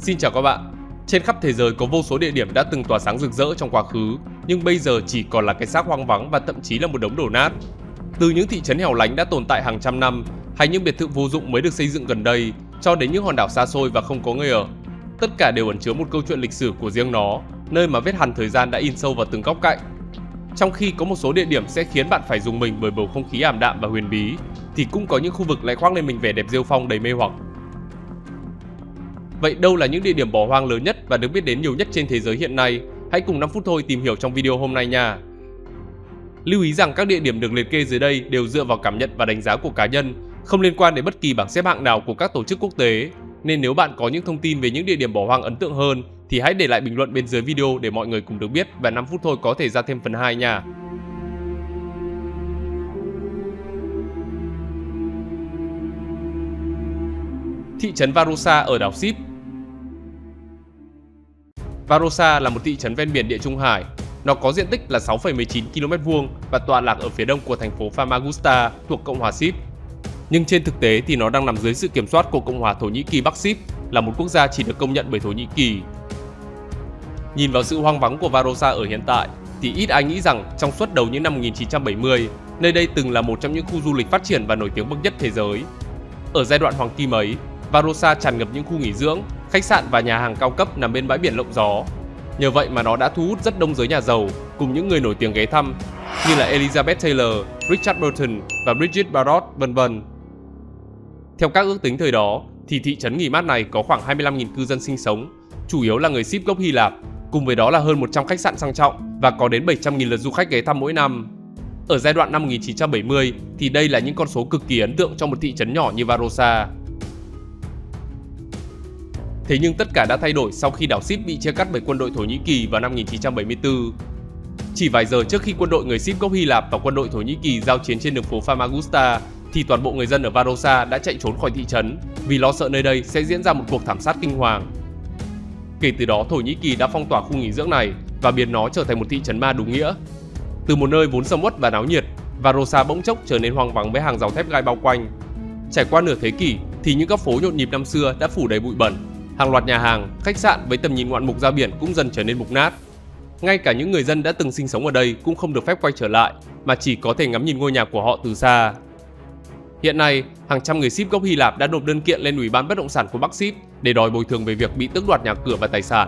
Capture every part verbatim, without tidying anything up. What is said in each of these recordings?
Xin chào các bạn. Trên khắp thế giới có vô số địa điểm đã từng tỏa sáng rực rỡ trong quá khứ, nhưng bây giờ chỉ còn là cái xác hoang vắng và thậm chí là một đống đổ nát. Từ những thị trấn hẻo lánh đã tồn tại hàng trăm năm, hay những biệt thự vô dụng mới được xây dựng gần đây, cho đến những hòn đảo xa xôi và không có người ở. Tất cả đều ẩn chứa một câu chuyện lịch sử của riêng nó, nơi mà vết hằn thời gian đã in sâu vào từng góc cạnh. Trong khi có một số địa điểm sẽ khiến bạn phải rùng mình bởi bầu không khí ảm đạm và huyền bí, thì cũng có những khu vực lại khoác lên mình vẻ đẹp rêu phong đầy mê hoặc. Vậy đâu là những địa điểm bỏ hoang lớn nhất và được biết đến nhiều nhất trên thế giới hiện nay? Hãy cùng năm phút thôi tìm hiểu trong video hôm nay nha. Lưu ý rằng các địa điểm được liệt kê dưới đây đều dựa vào cảm nhận và đánh giá của cá nhân, không liên quan đến bất kỳ bảng xếp hạng nào của các tổ chức quốc tế. Nên nếu bạn có những thông tin về những địa điểm bỏ hoang ấn tượng hơn thì hãy để lại bình luận bên dưới video để mọi người cùng được biết, và năm phút thôi có thể ra thêm phần hai nha. Thị trấn Varosa ở đảo Síp. Varosa là một thị trấn ven biển Địa Trung Hải. Nó có diện tích là sáu phẩy mười chín ki lô mét vuông và tọa lạc ở phía đông của thành phố Famagusta thuộc Cộng hòa Síp. Nhưng trên thực tế thì nó đang nằm dưới sự kiểm soát của Cộng hòa Thổ Nhĩ Kỳ Bắc Síp, là một quốc gia chỉ được công nhận bởi Thổ Nhĩ Kỳ. Nhìn vào sự hoang vắng của Varosa ở hiện tại thì ít ai nghĩ rằng trong suốt đầu những năm một nghìn chín trăm bảy mươi, nơi đây từng là một trong những khu du lịch phát triển và nổi tiếng bậc nhất thế giới. Ở giai đoạn hoàng kim ấy, Varosa tràn ngập những khu nghỉ dưỡng, khách sạn và nhà hàng cao cấp nằm bên bãi biển lộng gió. Nhờ vậy mà nó đã thu hút rất đông giới nhà giàu cùng những người nổi tiếng ghé thăm như là Elizabeth Taylor, Richard Burton và Brigitte Bardot, vân vân. Theo các ước tính thời đó thì thị trấn nghỉ mát này có khoảng hai mươi lăm nghìn cư dân sinh sống, chủ yếu là người Síp gốc Hy Lạp, cùng với đó là hơn một trăm khách sạn sang trọng và có đến bảy trăm nghìn lượt du khách ghé thăm mỗi năm. Ở giai đoạn năm một nghìn chín trăm bảy mươi thì đây là những con số cực kỳ ấn tượng cho một thị trấn nhỏ như Varosa. Thế nhưng tất cả đã thay đổi sau khi đảo Síp bị chia cắt bởi quân đội Thổ Nhĩ Kỳ vào năm một nghìn chín trăm bảy mươi tư. Chỉ vài giờ trước khi quân đội người Síp gốc Hy Lạp và quân đội Thổ Nhĩ Kỳ giao chiến trên đường phố Famagusta thì toàn bộ người dân ở Varosa đã chạy trốn khỏi thị trấn vì lo sợ nơi đây sẽ diễn ra một cuộc thảm sát kinh hoàng. Kể từ đó Thổ Nhĩ Kỳ đã phong tỏa khu nghỉ dưỡng này và biến nó trở thành một thị trấn ma đúng nghĩa. Từ một nơi vốn sầm uất và náo nhiệt, Varosa bỗng chốc trở nên hoang vắng với hàng rào thép gai bao quanh. Trải qua nửa thế kỷ thì những góc phố nhộn nhịp năm xưa đã phủ đầy bụi bẩn. Hàng loạt nhà hàng, khách sạn với tầm nhìn ngoạn mục ra biển cũng dần trở nên mục nát. Ngay cả những người dân đã từng sinh sống ở đây cũng không được phép quay trở lại, mà chỉ có thể ngắm nhìn ngôi nhà của họ từ xa. Hiện nay, hàng trăm người Síp gốc Hy Lạp đã nộp đơn kiện lên Ủy ban Bất động sản của Bắc Síp để đòi bồi thường về việc bị tước đoạt nhà cửa và tài sản.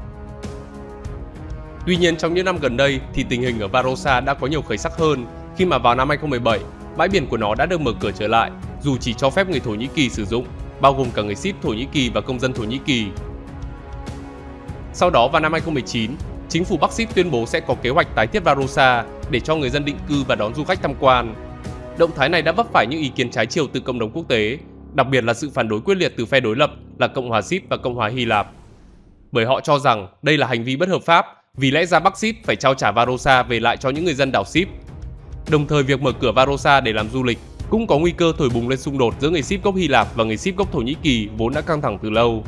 Tuy nhiên, trong những năm gần đây thì tình hình ở Varosa đã có nhiều khởi sắc hơn khi mà vào năm hai không một bảy, bãi biển của nó đã được mở cửa trở lại, dù chỉ cho phép người Thổ Nhĩ Kỳ sử dụng, bao gồm cả người Síp Thổ Nhĩ Kỳ và công dân Thổ Nhĩ Kỳ. Sau đó vào năm hai không một chín, chính phủ Bắc Síp tuyên bố sẽ có kế hoạch tái thiết Varosa để cho người dân định cư và đón du khách tham quan. Động thái này đã vấp phải những ý kiến trái chiều từ cộng đồng quốc tế, đặc biệt là sự phản đối quyết liệt từ phe đối lập là Cộng hòa Síp và Cộng hòa Hy Lạp. Bởi họ cho rằng đây là hành vi bất hợp pháp, vì lẽ ra Bắc Síp phải trao trả Varosa về lại cho những người dân đảo Síp. Đồng thời việc mở cửa Varosa để làm du lịch cũng có nguy cơ thổi bùng lên xung đột giữa người Síp gốc Hy Lạp và người Síp gốc Thổ Nhĩ Kỳ vốn đã căng thẳng từ lâu.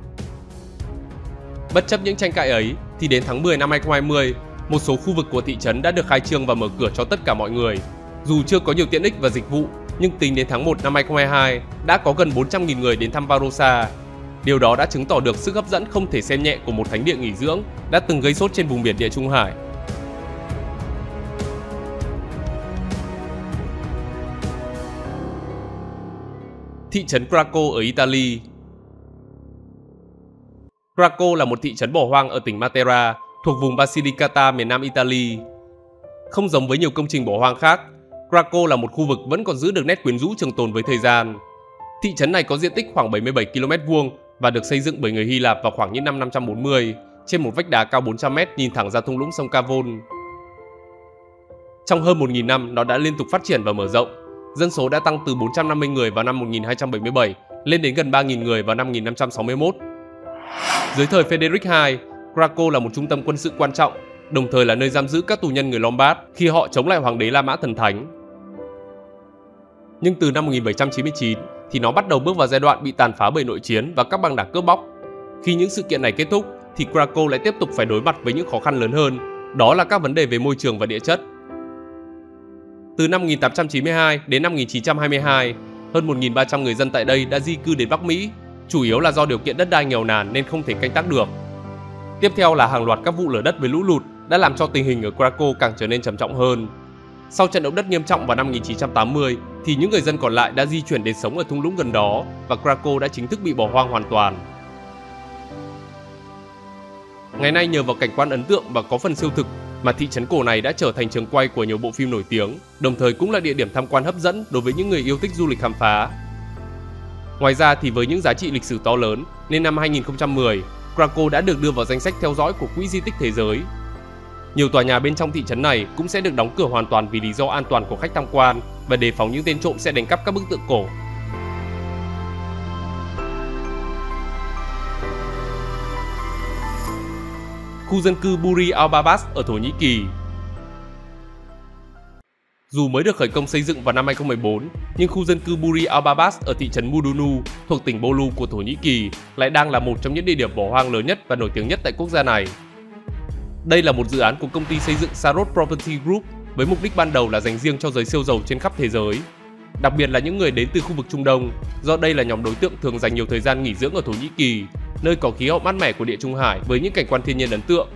Bất chấp những tranh cãi ấy thì đến tháng mười năm hai không hai không, một số khu vực của thị trấn đã được khai trương và mở cửa cho tất cả mọi người. Dù chưa có nhiều tiện ích và dịch vụ, nhưng tính đến tháng một năm hai không hai hai đã có gần bốn trăm nghìn người đến thăm Varosa. Điều đó đã chứng tỏ được sức hấp dẫn không thể xem nhẹ của một thánh địa nghỉ dưỡng đã từng gây sốt trên vùng biển Địa Trung Hải. Thị trấn Krakow ở Italy. Krakow là một thị trấn bỏ hoang ở tỉnh Matera, thuộc vùng Basilicata miền nam Italy. Không giống với nhiều công trình bỏ hoang khác, Krakow là một khu vực vẫn còn giữ được nét quyến rũ trường tồn với thời gian. Thị trấn này có diện tích khoảng bảy mươi bảy ki lô mét vuông và được xây dựng bởi người Hy Lạp vào khoảng những năm năm trăm bốn mươi, trên một vách đá cao bốn trăm mét nhìn thẳng ra thung lũng sông Cavon. Trong hơn một nghìn năm, nó đã liên tục phát triển và mở rộng. Dân số đã tăng từ bốn trăm năm mươi người vào năm một nghìn hai trăm bảy mươi bảy lên đến gần ba nghìn người vào năm một nghìn năm trăm sáu mươi mốt. Dưới thời Frederick đệ nhị, Krakow là một trung tâm quân sự quan trọng, đồng thời là nơi giam giữ các tù nhân người Lombard khi họ chống lại hoàng đế La Mã thần thánh. Nhưng từ năm một nghìn bảy trăm chín mươi chín thì nó bắt đầu bước vào giai đoạn bị tàn phá bởi nội chiến và các băng đảng cướp bóc. Khi những sự kiện này kết thúc thì Krakow lại tiếp tục phải đối mặt với những khó khăn lớn hơn, đó là các vấn đề về môi trường và địa chất. Từ năm một nghìn tám trăm chín mươi hai đến năm một nghìn chín trăm hai mươi hai, hơn một nghìn ba trăm người dân tại đây đã di cư đến Bắc Mỹ, chủ yếu là do điều kiện đất đai nghèo nàn nên không thể canh tác được. Tiếp theo là hàng loạt các vụ lở đất với lũ lụt đã làm cho tình hình ở Krakow càng trở nên trầm trọng hơn. Sau trận động đất nghiêm trọng vào năm một nghìn chín trăm tám mươi thì những người dân còn lại đã di chuyển đến sống ở thung lũng gần đó và Krakow đã chính thức bị bỏ hoang hoàn toàn. Ngày nay nhờ vào cảnh quan ấn tượng và có phần siêu thực mà thị trấn cổ này đã trở thành trường quay của nhiều bộ phim nổi tiếng, đồng thời cũng là địa điểm tham quan hấp dẫn đối với những người yêu thích du lịch khám phá. Ngoài ra thì với những giá trị lịch sử to lớn nên năm hai nghìn không trăm mười, Krakow đã được đưa vào danh sách theo dõi của Quỹ Di tích Thế giới. Nhiều tòa nhà bên trong thị trấn này cũng sẽ được đóng cửa hoàn toàn vì lý do an toàn của khách tham quan và đề phòng những tên trộm sẽ đánh cắp các bức tượng cổ. Khu dân cư Buri al-Babas ở Thổ Nhĩ Kỳ. Dù mới được khởi công xây dựng vào năm hai nghìn không trăm mười bốn, nhưng khu dân cư Buri al-Babas ở thị trấn Mudunu thuộc tỉnh Bolu của Thổ Nhĩ Kỳ lại đang là một trong những địa điểm bỏ hoang lớn nhất và nổi tiếng nhất tại quốc gia này. Đây là một dự án của công ty xây dựng Saros Property Group với mục đích ban đầu là dành riêng cho giới siêu giàu trên khắp thế giới, đặc biệt là những người đến từ khu vực Trung Đông, do đây là nhóm đối tượng thường dành nhiều thời gian nghỉ dưỡng ở Thổ Nhĩ Kỳ, nơi có khí hậu mát mẻ của Địa Trung Hải với những cảnh quan thiên nhiên ấn tượng.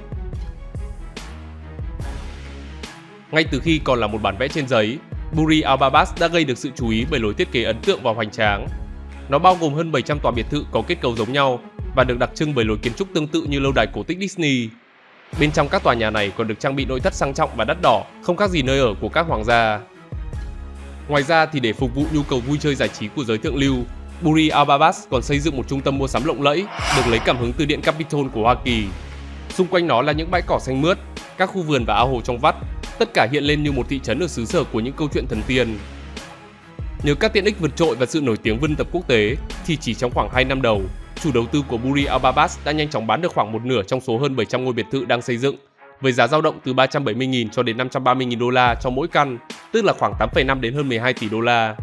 Ngay từ khi còn là một bản vẽ trên giấy, Buri al-Babas đã gây được sự chú ý bởi lối thiết kế ấn tượng và hoành tráng. Nó bao gồm hơn bảy trăm tòa biệt thự có kết cấu giống nhau và được đặc trưng bởi lối kiến trúc tương tự như lâu đài cổ tích Disney. Bên trong các tòa nhà này còn được trang bị nội thất sang trọng và đắt đỏ, không khác gì nơi ở của các hoàng gia. Ngoài ra thì để phục vụ nhu cầu vui chơi giải trí của giới thượng lưu, Buri al-Babas còn xây dựng một trung tâm mua sắm lộng lẫy, được lấy cảm hứng từ Điện Capitol của Hoa Kỳ. Xung quanh nó là những bãi cỏ xanh mướt, các khu vườn và ao hồ trong vắt, tất cả hiện lên như một thị trấn ở xứ sở của những câu chuyện thần tiên. Nhờ các tiện ích vượt trội và sự nổi tiếng vươn tầm quốc tế, thì chỉ trong khoảng hai năm đầu, chủ đầu tư của Buri al-Babas đã nhanh chóng bán được khoảng một nửa trong số hơn bảy trăm ngôi biệt thự đang xây dựng, với giá dao động từ ba trăm bảy mươi nghìn cho đến năm trăm ba mươi nghìn đô la cho mỗi căn, tức là khoảng tám phẩy năm đến hơn mười hai tỷ đô la.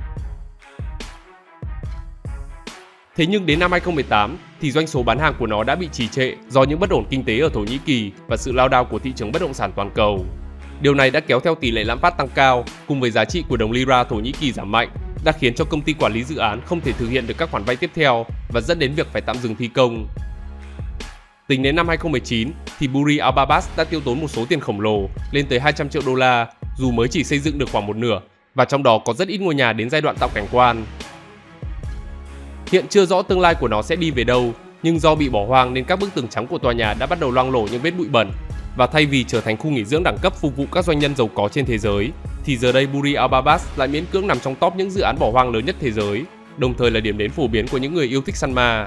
Thế nhưng đến năm hai nghìn không trăm mười tám thì doanh số bán hàng của nó đã bị trì trệ do những bất ổn kinh tế ở Thổ Nhĩ Kỳ và sự lao đao của thị trường bất động sản toàn cầu. Điều này đã kéo theo tỷ lệ lạm phát tăng cao cùng với giá trị của đồng lira Thổ Nhĩ Kỳ giảm mạnh, đã khiến cho công ty quản lý dự án không thể thực hiện được các khoản vay tiếp theo và dẫn đến việc phải tạm dừng thi công. Tính đến năm hai nghìn không trăm mười chín thì Buri al-Babas đã tiêu tốn một số tiền khổng lồ lên tới hai trăm triệu đô la, dù mới chỉ xây dựng được khoảng một nửa và trong đó có rất ít ngôi nhà đến giai đoạn tạo cảnh quan. Hiện chưa rõ tương lai của nó sẽ đi về đâu, nhưng do bị bỏ hoang nên các bức tường trắng của tòa nhà đã bắt đầu loang lổ những vết bụi bẩn, và thay vì trở thành khu nghỉ dưỡng đẳng cấp phục vụ các doanh nhân giàu có trên thế giới, thì giờ đây Buri al-Babas lại miễn cưỡng nằm trong top những dự án bỏ hoang lớn nhất thế giới, đồng thời là điểm đến phổ biến của những người yêu thích săn ma.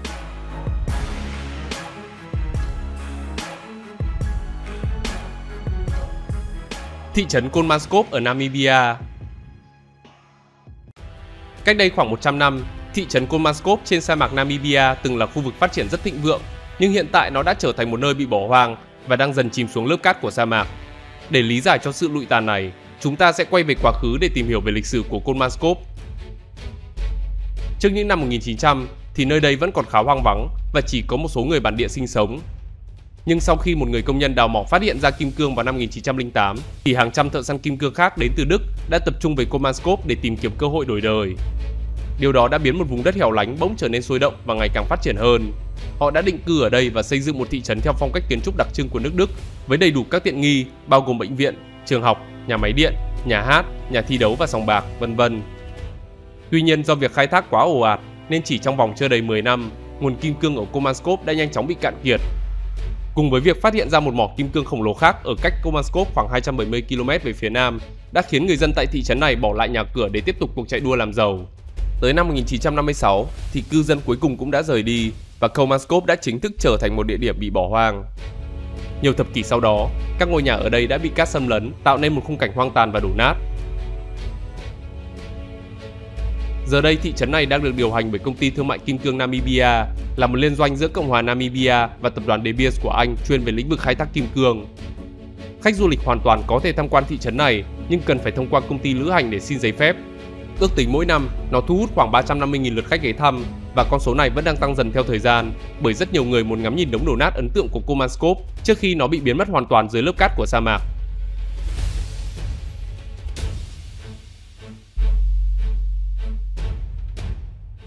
Thị trấn Kolmanskop ở Namibia. Cách đây khoảng một trăm năm, thị trấn Kolmanskop trên sa mạc Namibia từng là khu vực phát triển rất thịnh vượng, nhưng hiện tại nó đã trở thành một nơi bị bỏ hoang và đang dần chìm xuống lớp cát của sa mạc. Để lý giải cho sự lụi tàn này, chúng ta sẽ quay về quá khứ để tìm hiểu về lịch sử của Kolmanskop. Trước những năm một nghìn chín trăm thì nơi đây vẫn còn khá hoang vắng và chỉ có một số người bản địa sinh sống. Nhưng sau khi một người công nhân đào mỏ phát hiện ra kim cương vào năm một nghìn chín trăm lẻ tám, thì hàng trăm thợ săn kim cương khác đến từ Đức đã tập trung về Kolmanskop để tìm kiếm cơ hội đổi đời. Điều đó đã biến một vùng đất hẻo lánh bỗng trở nên sôi động và ngày càng phát triển hơn. Họ đã định cư ở đây và xây dựng một thị trấn theo phong cách kiến trúc đặc trưng của nước Đức, với đầy đủ các tiện nghi, bao gồm bệnh viện, trường học, nhà máy điện, nhà hát, nhà thi đấu và sòng bạc, vân vân. Tuy nhiên do việc khai thác quá ồ ạt nên chỉ trong vòng chưa đầy mười năm, nguồn kim cương ở Kolmanskop đã nhanh chóng bị cạn kiệt. Cùng với việc phát hiện ra một mỏ kim cương khổng lồ khác ở cách Kolmanskop khoảng hai trăm bảy mươi ki lô mét về phía nam, đã khiến người dân tại thị trấn này bỏ lại nhà cửa để tiếp tục cuộc chạy đua làm giàu. Tới năm một nghìn chín trăm năm mươi sáu thì cư dân cuối cùng cũng đã rời đi và Kolmanskop đã chính thức trở thành một địa điểm bị bỏ hoang. Nhiều thập kỷ sau đó, các ngôi nhà ở đây đã bị cát xâm lấn, tạo nên một khung cảnh hoang tàn và đổ nát. Giờ đây thị trấn này đang được điều hành bởi công ty thương mại kim cương Namibia, là một liên doanh giữa Cộng hòa Namibia và tập đoàn De Beers của Anh chuyên về lĩnh vực khai thác kim cương. Khách du lịch hoàn toàn có thể tham quan thị trấn này, nhưng cần phải thông qua công ty lữ hành để xin giấy phép. Ước tính mỗi năm, nó thu hút khoảng ba trăm năm mươi nghìn lượt khách ghé thăm và con số này vẫn đang tăng dần theo thời gian, bởi rất nhiều người muốn ngắm nhìn đống đổ nát ấn tượng của Kolmanskop trước khi nó bị biến mất hoàn toàn dưới lớp cát của sa mạc.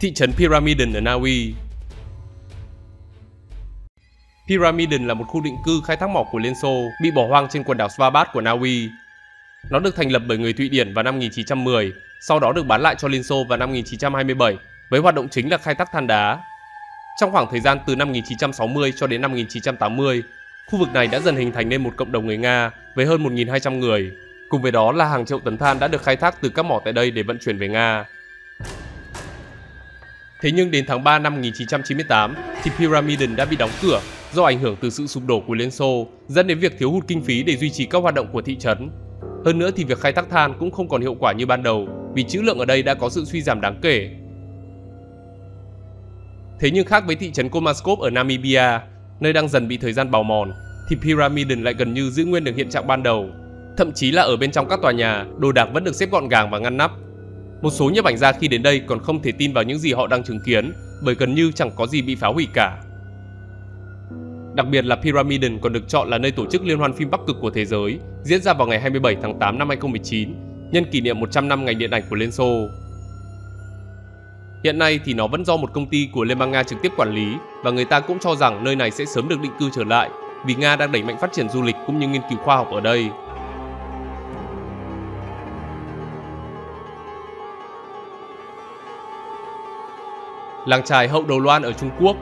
Thị trấn Pyramiden ở Na Uy. Pyramiden là một khu định cư khai thác mỏ của Liên Xô bị bỏ hoang trên quần đảo Svalbard của Na Uy. Nó được thành lập bởi người Thụy Điển vào năm một nghìn chín trăm mười, sau đó được bán lại cho Liên Xô vào năm một nghìn chín trăm hai mươi bảy với hoạt động chính là khai thác than đá. Trong khoảng thời gian từ năm một nghìn chín trăm sáu mươi cho đến năm một nghìn chín trăm tám mươi, khu vực này đã dần hình thành nên một cộng đồng người Nga với hơn một nghìn hai trăm người. Cùng với đó là hàng triệu tấn than đã được khai thác từ các mỏ tại đây để vận chuyển về Nga. Thế nhưng đến tháng ba năm một nghìn chín trăm chín mươi tám thì Pyramiden đã bị đóng cửa do ảnh hưởng từ sự sụp đổ của Liên Xô, dẫn đến việc thiếu hụt kinh phí để duy trì các hoạt động của thị trấn. Hơn nữa thì việc khai thác than cũng không còn hiệu quả như ban đầu vì trữ lượng ở đây đã có sự suy giảm đáng kể. Thế nhưng khác với thị trấn Komaskov ở Namibia, nơi đang dần bị thời gian bào mòn, thì Pyramiden lại gần như giữ nguyên được hiện trạng ban đầu. Thậm chí là ở bên trong các tòa nhà, đồ đạc vẫn được xếp gọn gàng và ngăn nắp. Một số nhiếp ảnh gia khi đến đây còn không thể tin vào những gì họ đang chứng kiến, bởi gần như chẳng có gì bị phá hủy cả. Đặc biệt là Pyramiden còn được chọn là nơi tổ chức liên hoan phim Bắc Cực của thế giới, diễn ra vào ngày hai mươi bảy tháng tám năm hai nghìn không trăm mười chín, nhân kỷ niệm một trăm năm ngành điện ảnh của Liên Xô. Hiện nay thì nó vẫn do một công ty của Liên bang Nga trực tiếp quản lý, và người ta cũng cho rằng nơi này sẽ sớm được định cư trở lại vì Nga đang đẩy mạnh phát triển du lịch cũng như nghiên cứu khoa học ở đây. Làng chài Hậu Đầu Loan ở Trung Quốc.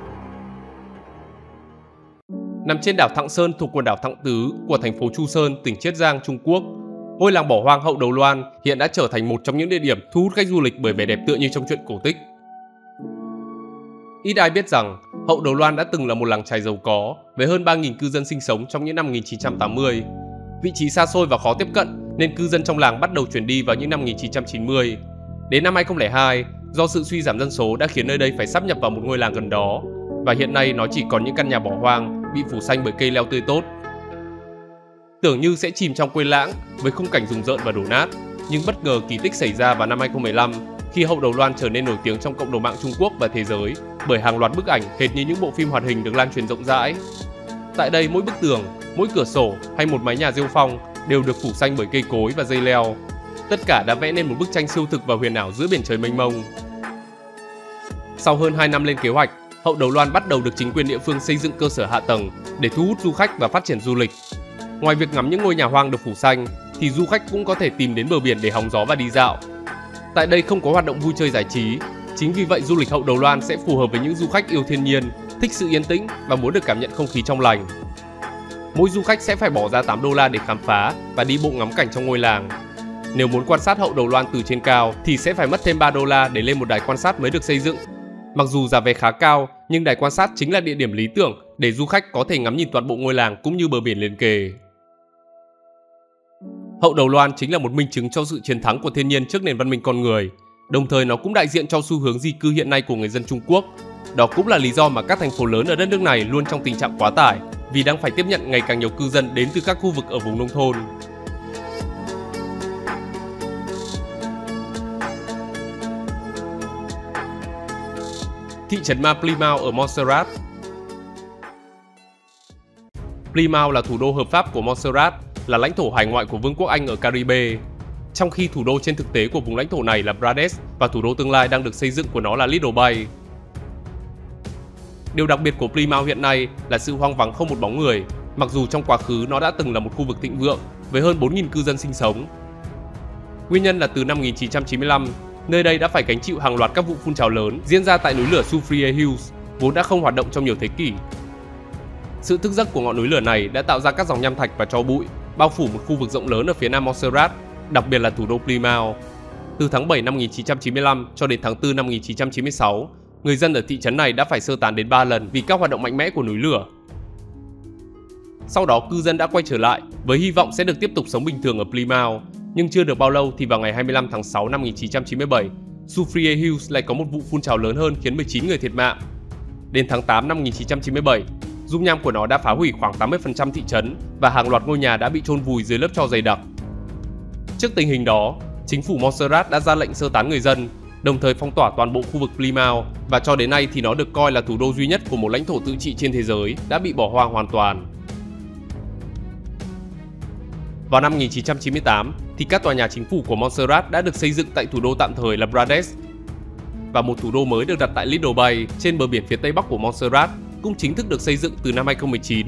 Nằm trên đảo Thạng Sơn thuộc quần đảo Thạng Tứ của thành phố Chu Sơn, tỉnh Chiết Giang, Trung Quốc, ngôi làng bỏ hoang Hậu Đầu Loan hiện đã trở thành một trong những địa điểm thu hút khách du lịch bởi vẻ đẹp tựa như trong truyện cổ tích. Ít ai biết rằng Hậu Đầu Loan đã từng là một làng chài giàu có với hơn ba nghìn cư dân sinh sống trong những năm một nghìn chín trăm tám mươi. Vị trí xa xôi và khó tiếp cận nên cư dân trong làng bắt đầu chuyển đi vào những năm một nghìn chín trăm chín mươi. Đến năm hai nghìn không trăm lẻ hai, do sự suy giảm dân số đã khiến nơi đây phải sáp nhập vào một ngôi làng gần đó, và hiện nay nó chỉ còn những căn nhà bỏ hoang bị phủ xanh bởi cây leo tươi tốt. Tưởng như sẽ chìm trong quên lãng với khung cảnh rùng rợn và đổ nát, nhưng bất ngờ kỳ tích xảy ra vào năm hai nghìn không trăm mười lăm khi Hậu Đầu Loan trở nên nổi tiếng trong cộng đồng mạng Trung Quốc và thế giới bởi hàng loạt bức ảnh hệt như những bộ phim hoạt hình được lan truyền rộng rãi. Tại đây, mỗi bức tường, mỗi cửa sổ hay một mái nhà rêu phong đều được phủ xanh bởi cây cối và dây leo. Tất cả đã vẽ nên một bức tranh siêu thực và huyền ảo giữa biển trời mênh mông. Sau hơn hai năm lên kế hoạch, Hậu Đầu Loan bắt đầu được chính quyền địa phương xây dựng cơ sở hạ tầng để thu hút du khách và phát triển du lịch. Ngoài việc ngắm những ngôi nhà hoang được phủ xanh, thì du khách cũng có thể tìm đến bờ biển để hóng gió và đi dạo. Tại đây không có hoạt động vui chơi giải trí, chính vì vậy du lịch Hậu Đầu Loan sẽ phù hợp với những du khách yêu thiên nhiên, thích sự yên tĩnh và muốn được cảm nhận không khí trong lành. Mỗi du khách sẽ phải bỏ ra tám đô la để khám phá và đi bộ ngắm cảnh trong ngôi làng. Nếu muốn quan sát Hậu Đầu Loan từ trên cao thì sẽ phải mất thêm ba đô la để lên một đài quan sát mới được xây dựng. Mặc dù giá vé khá cao, nhưng đài quan sát chính là địa điểm lý tưởng để du khách có thể ngắm nhìn toàn bộ ngôi làng cũng như bờ biển liền kề. Hậu Đầu Loan chính là một minh chứng cho sự chiến thắng của thiên nhiên trước nền văn minh con người. Đồng thời nó cũng đại diện cho xu hướng di cư hiện nay của người dân Trung Quốc. Đó cũng là lý do mà các thành phố lớn ở đất nước này luôn trong tình trạng quá tải, vì đang phải tiếp nhận ngày càng nhiều cư dân đến từ các khu vực ở vùng nông thôn. Thị trấn ma Plymouth ở Montserrat. Plymouth là thủ đô hợp pháp của Montserrat, là lãnh thổ hải ngoại của Vương quốc Anh ở Caribe. Trong khi thủ đô trên thực tế của vùng lãnh thổ này là Brades và thủ đô tương lai đang được xây dựng của nó là Little Bay. Điều đặc biệt của Plymouth hiện nay là sự hoang vắng không một bóng người, mặc dù trong quá khứ nó đã từng là một khu vực thịnh vượng với hơn bốn nghìn cư dân sinh sống. Nguyên nhân là từ năm một nghìn chín trăm chín mươi lăm, nơi đây đã phải gánh chịu hàng loạt các vụ phun trào lớn diễn ra tại núi lửa Soufriere Hills, vốn đã không hoạt động trong nhiều thế kỷ. Sự thức giấc của ngọn núi lửa này đã tạo ra các dòng nham thạch và tro bụi, bao phủ một khu vực rộng lớn ở phía nam Montserrat, đặc biệt là thủ đô Plymouth. Từ tháng bảy năm một nghìn chín trăm chín mươi lăm cho đến tháng tư năm một nghìn chín trăm chín mươi sáu, người dân ở thị trấn này đã phải sơ tán đến ba lần vì các hoạt động mạnh mẽ của núi lửa. Sau đó cư dân đã quay trở lại với hy vọng sẽ được tiếp tục sống bình thường ở Plymouth, nhưng chưa được bao lâu thì vào ngày hai mươi lăm tháng sáu năm một nghìn chín trăm chín mươi bảy, Soufriere Hills lại có một vụ phun trào lớn hơn khiến mười chín người thiệt mạng. Đến tháng tám năm một nghìn chín trăm chín mươi bảy, dung nham của nó đã phá hủy khoảng tám mươi phần trăm thị trấn và hàng loạt ngôi nhà đã bị chôn vùi dưới lớp tro dày đặc. Trước tình hình đó, chính phủ Montserrat đã ra lệnh sơ tán người dân, đồng thời phong tỏa toàn bộ khu vực Plymouth, và cho đến nay thì nó được coi là thủ đô duy nhất của một lãnh thổ tự trị trên thế giới đã bị bỏ hoang hoàn toàn. Vào năm một nghìn chín trăm chín mươi tám thì các tòa nhà chính phủ của Montserrat đã được xây dựng tại thủ đô tạm thời là Brades. và một thủ đô mới được đặt tại Lido Bay trên bờ biển phía tây bắc của Montserrat cũng chính thức được xây dựng từ năm hai không một chín.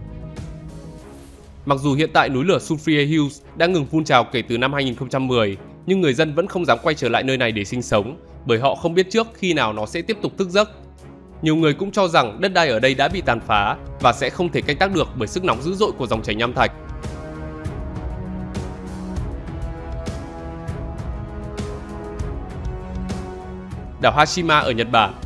Mặc dù hiện tại núi lửa Sulphur Hills đã ngừng phun trào kể từ năm hai nghìn không trăm mười, nhưng người dân vẫn không dám quay trở lại nơi này để sinh sống bởi họ không biết trước khi nào nó sẽ tiếp tục thức giấc. Nhiều người cũng cho rằng đất đai ở đây đã bị tàn phá và sẽ không thể canh tác được bởi sức nóng dữ dội của dòng chảy nham thạch. Đảo Hashima ở Nhật Bản.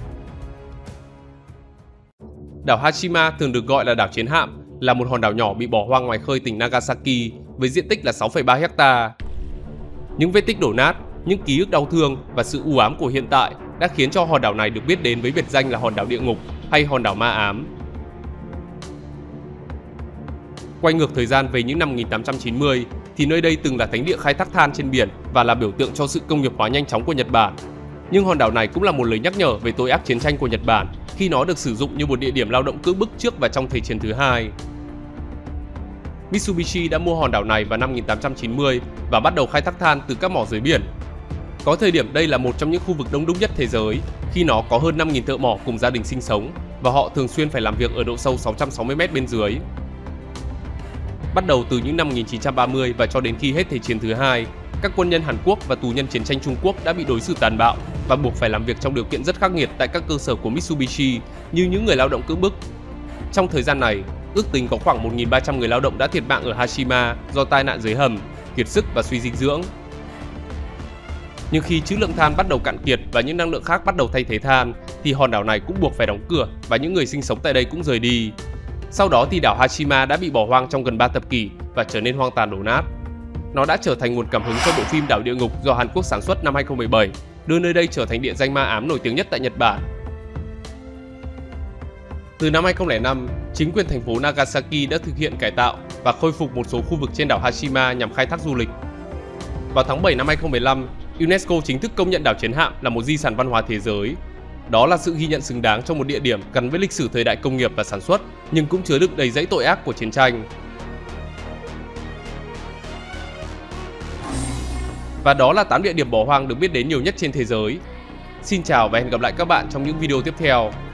Đảo Hashima thường được gọi là đảo chiến hạm, là một hòn đảo nhỏ bị bỏ hoang ngoài khơi tỉnh Nagasaki với diện tích là sáu phẩy ba héc ta. Những vết tích đổ nát, những ký ức đau thương và sự u ám của hiện tại đã khiến cho hòn đảo này được biết đến với biệt danh là hòn đảo địa ngục hay hòn đảo ma ám. Quay ngược thời gian về những năm một nghìn tám trăm chín mươi thì nơi đây từng là thánh địa khai thác than trên biển và là biểu tượng cho sự công nghiệp hóa nhanh chóng của Nhật Bản. Nhưng hòn đảo này cũng là một lời nhắc nhở về tội ác chiến tranh của Nhật Bản khi nó được sử dụng như một địa điểm lao động cưỡng bức trước và trong Thế chiến thứ hai. Mitsubishi đã mua hòn đảo này vào năm một nghìn tám trăm chín mươi và bắt đầu khai thác than từ các mỏ dưới biển. Có thời điểm đây là một trong những khu vực đông đúc nhất thế giới khi nó có hơn năm nghìn thợ mỏ cùng gia đình sinh sống và họ thường xuyên phải làm việc ở độ sâu sáu trăm sáu mươi mét bên dưới. Bắt đầu từ những năm một nghìn chín trăm ba mươi và cho đến khi hết Thế chiến thứ hai, các quân nhân Hàn Quốc và tù nhân chiến tranh Trung Quốc đã bị đối xử tàn bạo và buộc phải làm việc trong điều kiện rất khắc nghiệt tại các cơ sở của Mitsubishi như những người lao động cưỡng bức. Trong thời gian này, ước tính có khoảng một nghìn ba trăm người lao động đã thiệt mạng ở Hashima do tai nạn dưới hầm, kiệt sức và suy dinh dưỡng. Nhưng khi trữ lượng than bắt đầu cạn kiệt và những năng lượng khác bắt đầu thay thế than, thì hòn đảo này cũng buộc phải đóng cửa và những người sinh sống tại đây cũng rời đi. Sau đó thì đảo Hashima đã bị bỏ hoang trong gần ba thập kỷ và trở nên hoang tàn đổ nát. Nó đã trở thành nguồn cảm hứng cho bộ phim Đảo Địa Ngục do Hàn Quốc sản xuất năm hai không một bảy, đưa nơi đây trở thành địa danh ma ám nổi tiếng nhất tại Nhật Bản. Từ năm hai không không năm, chính quyền thành phố Nagasaki đã thực hiện cải tạo và khôi phục một số khu vực trên đảo Hashima nhằm khai thác du lịch. Vào tháng bảy năm hai không một lăm, UNESCO chính thức công nhận đảo chiến hạm là một di sản văn hóa thế giới. Đó là sự ghi nhận xứng đáng cho một địa điểm gắn với lịch sử thời đại công nghiệp và sản xuất, nhưng cũng chứa đựng đầy dẫy tội ác của chiến tranh. Và đó là tám địa điểm bỏ hoang được biết đến nhiều nhất trên thế giới. Xin chào và hẹn gặp lại các bạn trong những video tiếp theo.